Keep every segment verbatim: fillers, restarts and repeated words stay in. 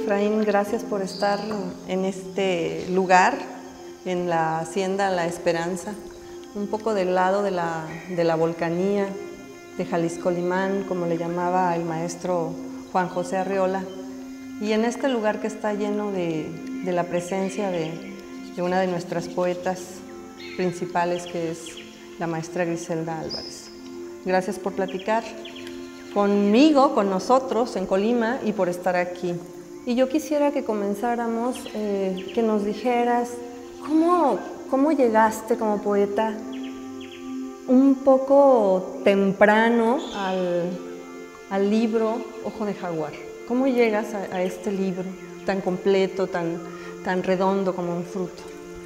Efraín, gracias por estar en este lugar, en la Hacienda La Esperanza, un poco del lado de la, de la volcanía de Jalisco Limán, como le llamaba el maestro Juan José Arreola, y en este lugar que está lleno de, de la presencia de, de una de nuestras poetas principales, que es la maestra Griselda Álvarez. Gracias por platicar conmigo, con nosotros en Colima, y por estar aquí. Y yo quisiera que comenzáramos, eh, que nos dijeras cómo, cómo llegaste como poeta un poco temprano al, al libro Ojo de Jaguar. ¿Cómo llegas a, a este libro tan completo, tan, tan redondo como un fruto?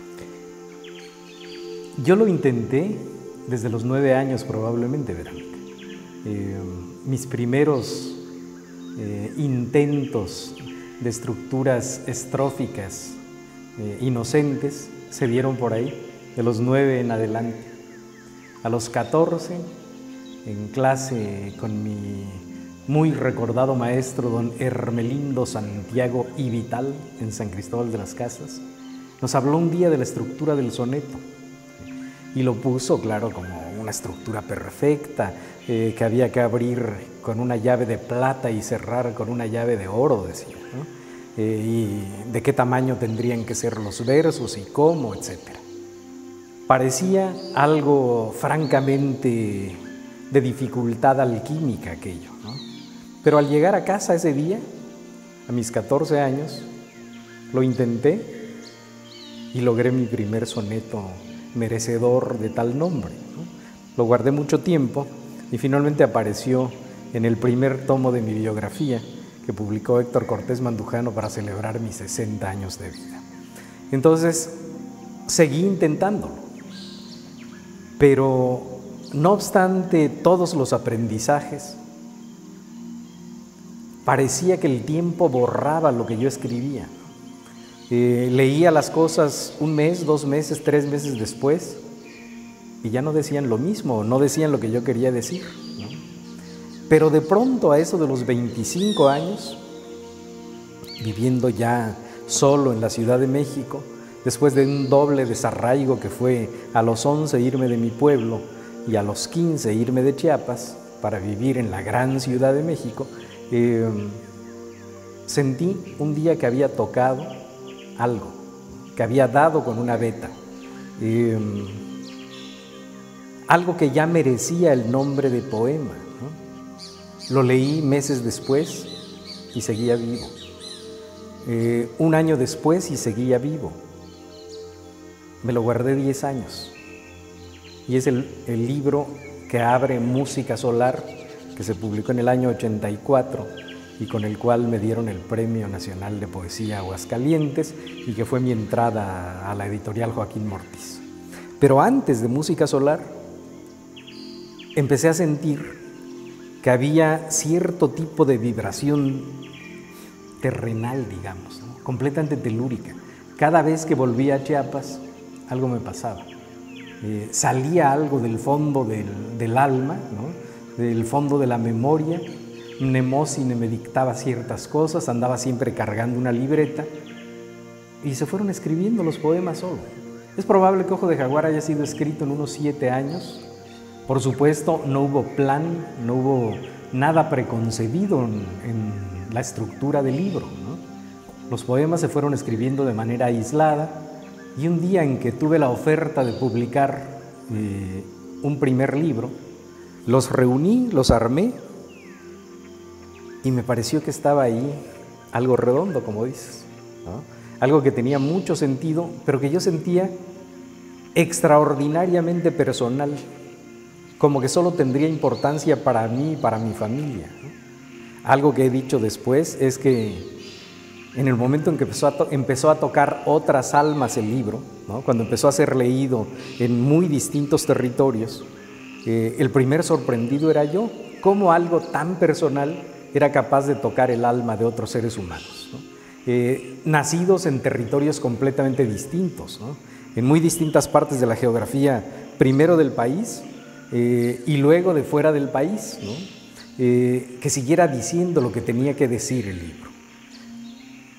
Yo lo intenté desde los nueve años probablemente, Verónica. Eh, mis primeros eh, intentos de estructuras estróficas eh, inocentes se dieron por ahí, de los nueve en adelante. A los catorce, en clase con mi muy recordado maestro don Hermelindo Santiago y Vital en San Cristóbal de las Casas, nos habló un día de la estructura del soneto y lo puso, claro, como una estructura perfecta, eh, que había que abrir con una llave de plata y cerrar con una llave de oro, decía, ¿no? Eh, y de qué tamaño tendrían que ser los versos y cómo, etcétera. Parecía algo francamente de dificultad alquímica aquello, ¿no? Pero al llegar a casa ese día, a mis catorce años, lo intenté y logré mi primer soneto merecedor de tal nombre, ¿no? Lo guardé mucho tiempo y finalmente apareció en el primer tomo de mi biografía que publicó Héctor Cortés Mandujano para celebrar mis sesenta años de vida. Entonces, seguí intentándolo, pero no obstante todos los aprendizajes, parecía que el tiempo borraba lo que yo escribía. Eh, leía las cosas un mes, dos meses, tres meses después y ya no decían lo mismo, no decían lo que yo quería decir, ¿no? Pero de pronto a eso de los veinticinco años, viviendo ya solo en la Ciudad de México, después de un doble desarraigo que fue a los once irme de mi pueblo y a los quince irme de Chiapas para vivir en la gran Ciudad de México, eh, sentí un día que había tocado algo, que había dado con una veta, eh, algo que ya merecía el nombre de poema, ¿no? Lo leí meses después y seguía vivo, eh, un año después y seguía vivo. Me lo guardé diez años y es el, el libro que abre Música Solar, que se publicó en el año ochenta y cuatro y con el cual me dieron el Premio Nacional de Poesía Aguascalientes y que fue mi entrada a la editorial Joaquín Mortiz. Pero antes de Música Solar, empecé a sentir que había cierto tipo de vibración terrenal, digamos, ¿no? Completamente telúrica. Cada vez que volvía a Chiapas, algo me pasaba. Eh, salía algo del fondo del, del alma, ¿no? Del fondo de la memoria. Mnemósine me dictaba ciertas cosas, andaba siempre cargando una libreta y se fueron escribiendo los poemas solo. Es probable que Ojo de Jaguar haya sido escrito en unos siete años. Por supuesto, no hubo plan, no hubo nada preconcebido en, en la estructura del libro, ¿no? Los poemas se fueron escribiendo de manera aislada y un día en que tuve la oferta de publicar eh, un primer libro, los reuní, los armé y me pareció que estaba ahí algo redondo, como dices, ¿no? Algo que tenía mucho sentido, pero que yo sentía extraordinariamente personal, como que solo tendría importancia para mí y para mi familia, ¿no? Algo que he dicho después es que en el momento en que empezó a, empezó a tocar otras almas el libro, ¿no? Cuando empezó a ser leído en muy distintos territorios, eh, el primer sorprendido era yo, cómo algo tan personal era capaz de tocar el alma de otros seres humanos, ¿no? Eh, nacidos en territorios completamente distintos, ¿no? En muy distintas partes de la geografía, primero del país eh, y luego de fuera del país, ¿no? Eh, que siguiera diciendo lo que tenía que decir el libro.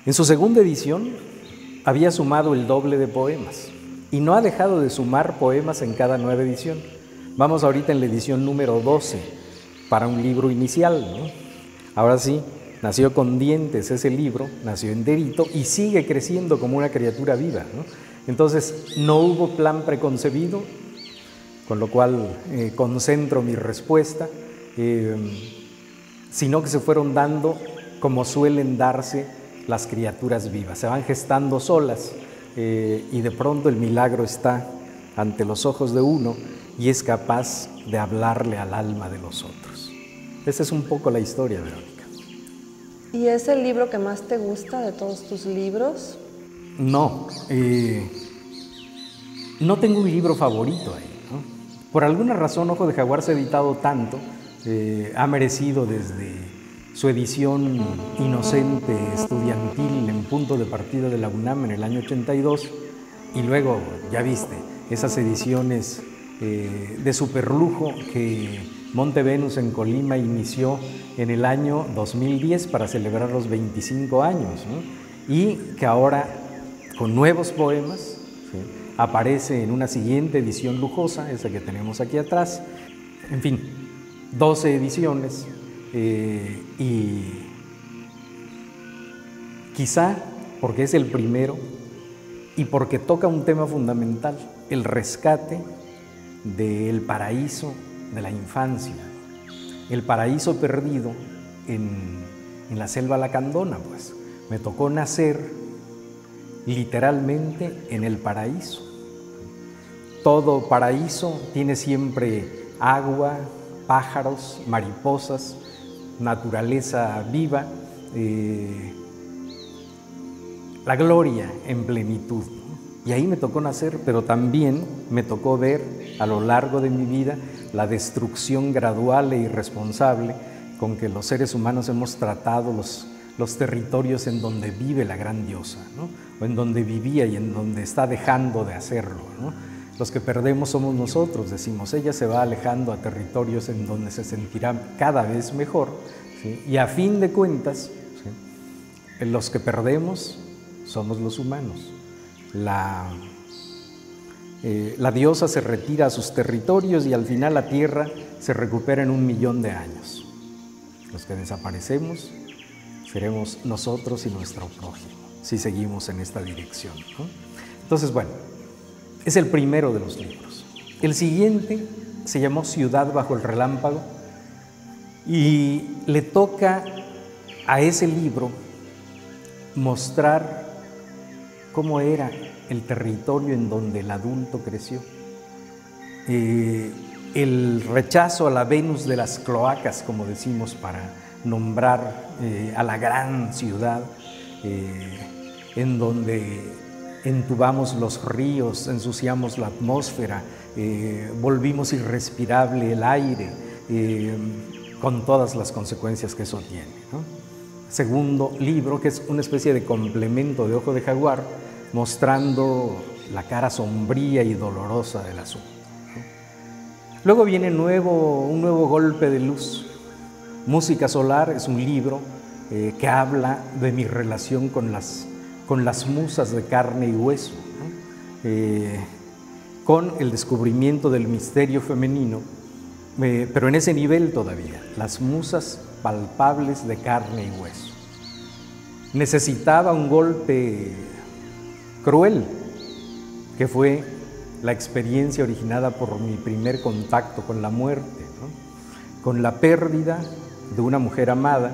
En su segunda edición había sumado el doble de poemas y no ha dejado de sumar poemas en cada nueva edición. Vamos ahorita en la edición número doce para un libro inicial, ¿no? Ahora sí, nació con dientes ese libro, nació enterito y sigue creciendo como una criatura viva, ¿no? Entonces, no hubo plan preconcebido, con lo cual eh, concentro mi respuesta, eh, sino que se fueron dando como suelen darse las criaturas vivas, se van gestando solas eh, y de pronto el milagro está ante los ojos de uno y es capaz de hablarle al alma de los otros. Esa es un poco la historia, Verónica. ¿Y es el libro que más te gusta de todos tus libros? No, eh, no tengo un libro favorito ahí, ¿no? Por alguna razón Ojo de Jaguar se ha editado tanto, eh, ha merecido desde su edición inocente, estudiantil, en punto de partida de la UNAM en el año ochenta y dos, y luego, ya viste, esas ediciones eh, de superlujo que Monte Venus en Colima inició en el año dos mil diez para celebrar los veinticinco años, ¿no? Y que ahora, con nuevos poemas, ¿sí?, aparece en una siguiente edición lujosa, esa que tenemos aquí atrás. En fin, doce ediciones. Eh, y quizá porque es el primero y porque toca un tema fundamental, el rescate del paraíso de la infancia, el paraíso perdido en, en la selva lacandona. Pues me tocó nacer literalmente en el paraíso. Todo paraíso tiene siempre agua, pájaros, mariposas, naturaleza viva, eh, la gloria en plenitud, ¿no? Y ahí me tocó nacer, pero también me tocó ver a lo largo de mi vida la destrucción gradual e irresponsable con que los seres humanos hemos tratado los, los territorios en donde vive la gran diosa, ¿no? O en donde vivía y en donde está dejando de hacerlo, ¿no? Los que perdemos somos nosotros, decimos, ella se va alejando a territorios en donde se sentirá cada vez mejor, ¿sí? Y a fin de cuentas, ¿sí?, los que perdemos somos los humanos. La, eh, la diosa se retira a sus territorios y al final la tierra se recupera en un millón de años. Los que desaparecemos seremos nosotros y nuestro prójimo, si seguimos en esta dirección, ¿no? Entonces, bueno, es el primero de los libros. El siguiente se llamó Ciudad bajo el relámpago y le toca a ese libro mostrar cómo era el territorio en donde el adulto creció. Eh, el rechazo a la Venus de las cloacas, como decimos, para nombrar eh, a la gran ciudad eh, en donde entubamos los ríos, ensuciamos la atmósfera, eh, volvimos irrespirable el aire, eh, con todas las consecuencias que eso tiene, ¿no? Segundo libro, que es una especie de complemento de Ojo de Jaguar, mostrando la cara sombría y dolorosa del asunto, ¿no? Luego viene nuevo, un nuevo golpe de luz. Música Solar es un libro eh, que habla de mi relación con las con las musas de carne y hueso, ¿no? eh, con el descubrimiento del misterio femenino, eh, pero en ese nivel todavía, las musas palpables de carne y hueso. Necesitaba un golpe cruel, que fue la experiencia originada por mi primer contacto con la muerte, ¿no?, con la pérdida de una mujer amada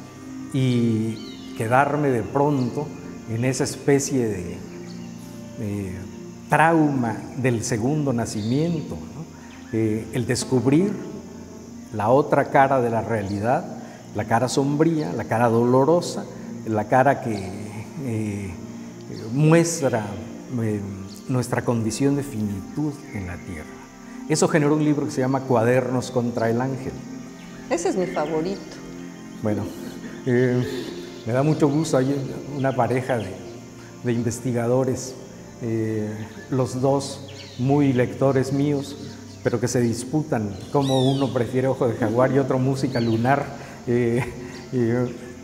y quedarme de pronto en esa especie de eh, trauma del segundo nacimiento, ¿no? eh, el descubrir la otra cara de la realidad, la cara sombría, la cara dolorosa, la cara que eh, muestra eh, nuestra condición de finitud en la tierra. Eso generó un libro que se llama Cuadernos contra el Ángel. Ese es mi favorito. Bueno, eh, me da mucho gusto, hay una pareja de, de investigadores, eh, los dos muy lectores míos, pero que se disputan cómo uno prefiere Ojo de Jaguar y otro Música Lunar. Eh, eh,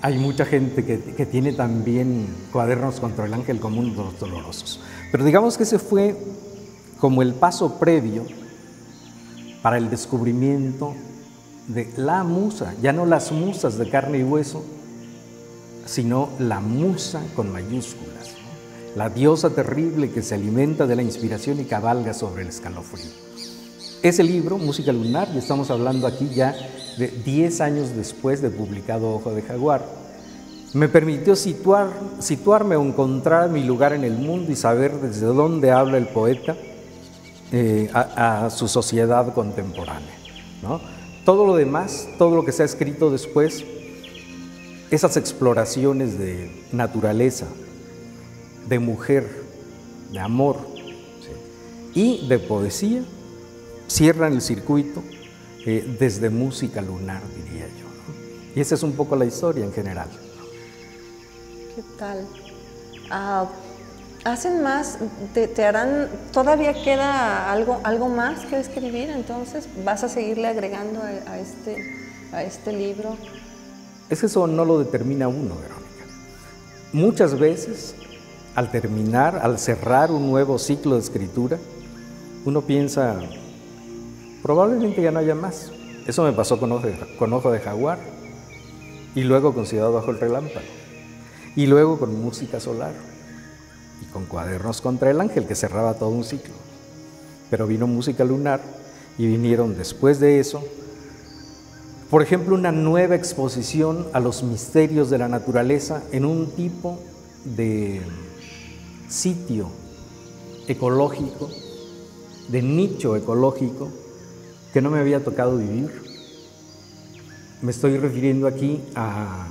hay mucha gente que, que tiene también cuadernos contra el ángel común de los dolorosos. Pero digamos que ese fue como el paso previo para el descubrimiento de la musa, ya no las musas de carne y hueso, sino la musa con mayúsculas, ¿no? La diosa terrible que se alimenta de la inspiración y cabalga sobre el escalofrío. Ese libro, Música Lunar, y estamos hablando aquí ya de diez años después de publicado Ojo de Jaguar, me permitió situar, situarme o encontrar mi lugar en el mundo y saber desde dónde habla el poeta eh, a, a su sociedad contemporánea, ¿no? Todo lo demás, todo lo que se ha escrito después, esas exploraciones de naturaleza, de mujer, de amor, ¿sí?, y de poesía, cierran el circuito eh, desde Música Lunar, diría yo, ¿no? Y esa es un poco la historia en general. ¿Qué tal? Ah, ¿hacen más? Te, ¿Te harán? ¿Todavía queda algo, algo más que escribir? Entonces, ¿vas a seguirle agregando a, a, este, a este libro? Es que eso no lo determina uno, Verónica. Muchas veces, al terminar, al cerrar un nuevo ciclo de escritura, uno piensa, probablemente ya no haya más. Eso me pasó con Ojo de, con Ojo de Jaguar, y luego con Ciudad bajo el relámpago, y luego con Música Solar, y con Cuadernos contra el ángel, que cerraba todo un ciclo. Pero vino Música Lunar, y vinieron después de eso, por ejemplo, una nueva exposición a los misterios de la naturaleza en un tipo de sitio ecológico, de nicho ecológico, que no me había tocado vivir. Me estoy refiriendo aquí a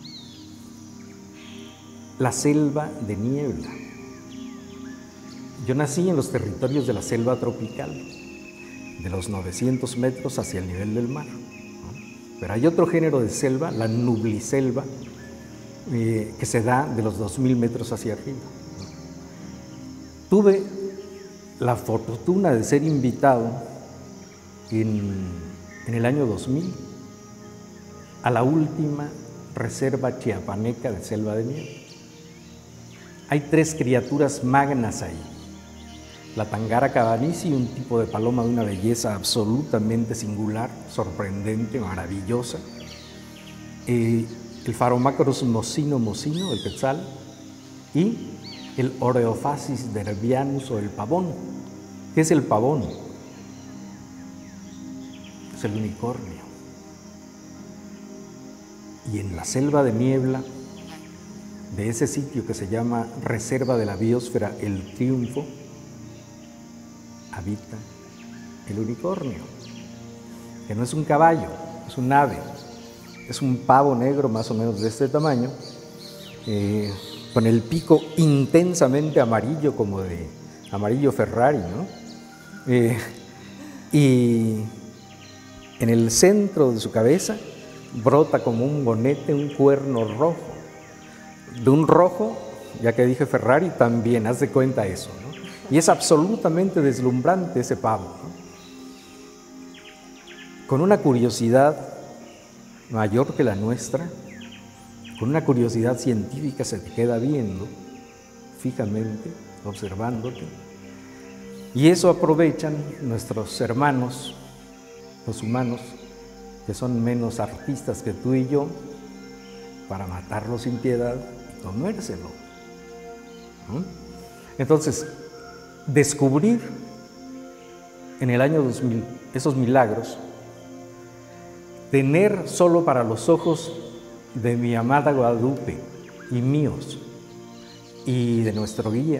la selva de niebla. Yo nací en los territorios de la selva tropical, de los novecientos metros hacia el nivel del mar, ¿no? Pero hay otro género de selva, la nubliselva, eh, que se da de los dos mil metros hacia arriba, ¿no? Tuve la fortuna de ser invitado en, en el año dos mil a la última reserva chiapaneca de selva de nieve. Hay tres criaturas magnas ahí: la tangara cabanici, un tipo de paloma de una belleza absolutamente singular, sorprendente, maravillosa, eh, el Pharomacros mocino mocino, el quetzal, y el Oreophasis derbianus, o el pavón. ¿Qué es el pavón? Es el unicornio. Y en la selva de niebla de ese sitio que se llama Reserva de la Biosfera El Triunfo, habita el unicornio, que no es un caballo, es un ave, es un pavo negro más o menos de este tamaño, eh, con el pico intensamente amarillo, como de amarillo Ferrari, ¿no? Eh, y en el centro de su cabeza brota como un bonete un cuerno rojo, de un rojo, ya que dije Ferrari, también, haz de cuenta eso, ¿no? Y es absolutamente deslumbrante ese pavo, ¿no? Con una curiosidad mayor que la nuestra, con una curiosidad científica, se te queda viendo fijamente, observándote, y eso aprovechan nuestros hermanos, los humanos, que son menos artistas que tú y yo, para matarlo sin piedad y comérselo, ¿no? Entonces, descubrir en el año dos mil esos milagros, tener solo para los ojos de mi amada Guadalupe y míos y de nuestro guía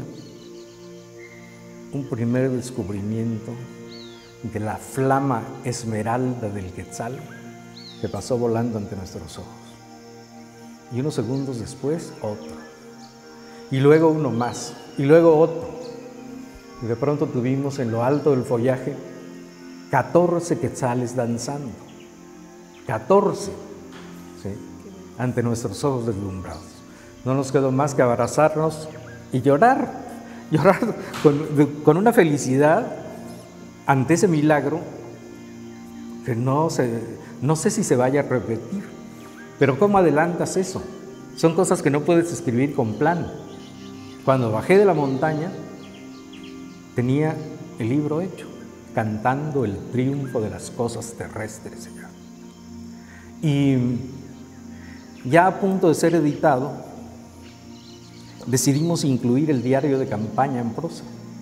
un primer descubrimiento de la flama esmeralda del quetzal que pasó volando ante nuestros ojos, y unos segundos después otro, y luego uno más, y luego otro. Y de pronto tuvimos en lo alto del follaje catorce quetzales danzando, catorce, ¿sí?, ante nuestros ojos deslumbrados. No nos quedó más que abrazarnos y llorar, llorar con, de, con una felicidad ante ese milagro que no, se, no sé si se vaya a repetir, Pero ¿cómo adelantas eso? Son cosas que no puedes escribir con plan. Cuando bajé de la montaña, tenía el libro hecho, cantando el triunfo de las cosas terrestres. Y ya a punto de ser editado, decidimos incluir el diario de campaña en prosa.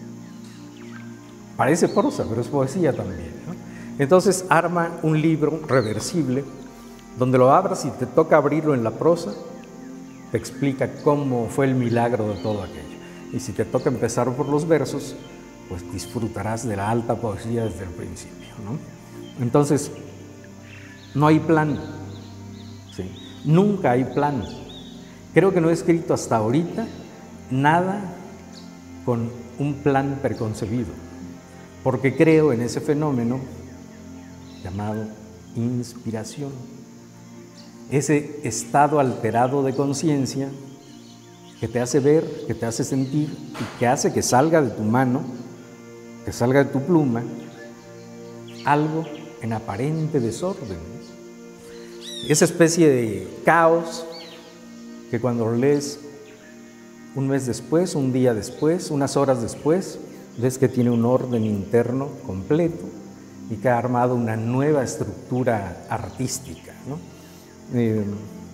Parece prosa, pero es poesía también, ¿no? Entonces arma un libro reversible, donde lo abras y te toca abrirlo en la prosa, te explica cómo fue el milagro de todo aquello. Y si te toca empezar por los versos, pues disfrutarás de la alta poesía desde el principio, ¿no? Entonces, no hay plan, ¿sí? Nunca hay plan. Creo que no he escrito hasta ahorita nada con un plan preconcebido, porque creo en ese fenómeno llamado inspiración, ese estado alterado de conciencia que te hace ver, que te hace sentir y que hace que salga de tu mano, que salga de tu pluma, algo en aparente desorden. Esa especie de caos que cuando lo lees un mes después, un día después, unas horas después, ves que tiene un orden interno completo y que ha armado una nueva estructura artística, ¿no? Eh,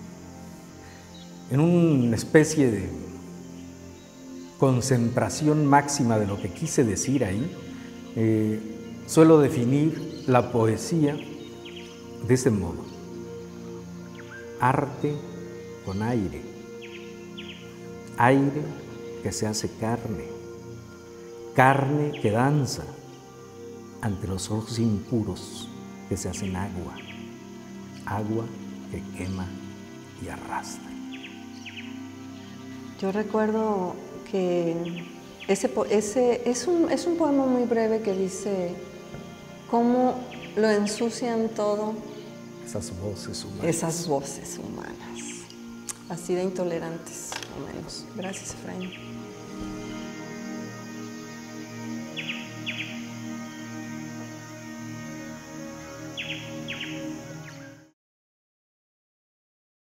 en una especie de concentración máxima de lo que quise decir ahí, eh, suelo definir la poesía de ese modo: arte con aire, aire que se hace carne, carne que danza ante los ojos impuros que se hacen agua, agua que quema y arrastra. Yo recuerdo que ese, ese es, un, es un poema muy breve que dice cómo lo ensucian todo esas voces humanas. Esas voces humanas, así de intolerantes, o menos. Gracias, Efraín.